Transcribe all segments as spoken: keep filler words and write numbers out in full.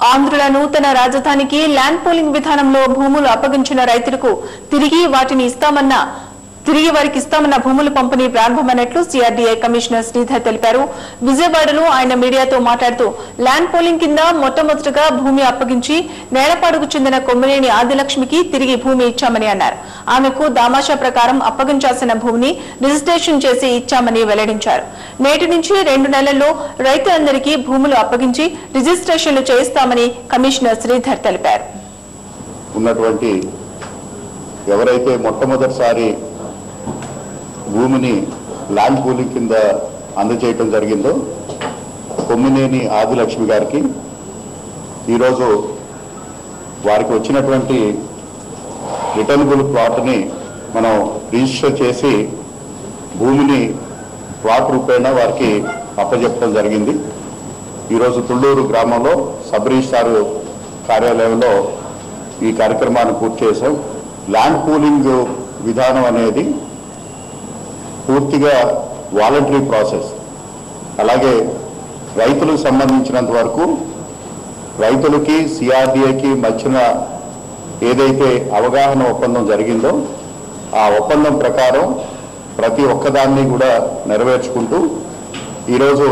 ఆంధ్రుల నూతన రాజధానికి ల్యాండ్ పూలింగ్ విధానంలో భూములు అప్పగించిన రైతులకు తిరిగి వాటిని ఇస్తామన్న తిరిగి వారికి ఇస్తామన్న భూముల పంపిణీ ప్రారంభమైనట్లు సిఆర్డీఏ కమిషనర్ శ్రీధర్ తెలిపారు. విజయవాడలో ఆయన మీడియాతో మాట్లాడుతూ ల్యాండ్ పూలింగ్ కింద మొట్టమొదటిగా భూమి అప్పగించి నేలపాడుకు చెందిన కొమ్మినేని ఆదిలక్ష్మికి తిరిగి భూమి ఇచ్చామని అన్నారు. ఆమెకు దామాషా ప్రకారం అప్పగించాల్సిన భూమిని రిజిస్ట్రేషన్ చేసి ఇచ్చామని వెల్లడించారు. నేటి నుంచి రెండు నెలల్లో రైతులందరికీ భూములు అప్పగించి రిజిస్ట్రేషన్లు చేయిస్తామని కమిషనర్ శ్రీధర్ తెలిపారు. ఉన్నటువంటి ఎవరైతే మొట్టమొదటిసారి భూమిని ల్యాండ్ పూలింగ్ కింద అందజేయటం జరిగిందో కొమ్మినేని ఆదిలక్ష్మి గారికి ఈరోజు వారికి వచ్చినటువంటి రిటర్నబుల్ ప్లాట్ని మనం రిజిస్టర్ చేసి భూమిని ప్లాట్ రూపేణ వారికి అప్పచెప్పడం జరిగింది. ఈరోజు తుళ్ళూరు గ్రామంలో సబ్ రిజిస్ట్రార్ కార్యాలయంలో ఈ కార్యక్రమాన్ని పూర్తి చేశాం. ల్యాండ్ పూలింగ్ విధానం అనేది పూర్తిగా వాలంటరీ ప్రాసెస్. అలాగే రైతులకు సంబంధించినంత వరకు రైతులకి సిఆర్డీఏకి మధ్యన ఏదైతే అవగాహన ఒప్పందం జరిగిందో ఆ ఒప్పందం ప్రకారం ప్రతి ఒక్కదాన్ని కూడా నెరవేర్చుకుంటూ ఈరోజు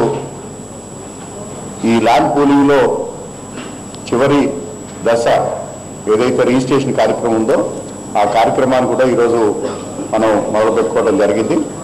ఈ ల్యాండ్ పూలింగ్లో చివరి దశ ఏదైతే రిజిస్ట్రేషన్ కార్యక్రమం ఉందో ఆ కార్యక్రమాన్ని కూడా ఈరోజు మనం మొదలుపెట్టుకోవడం జరిగింది.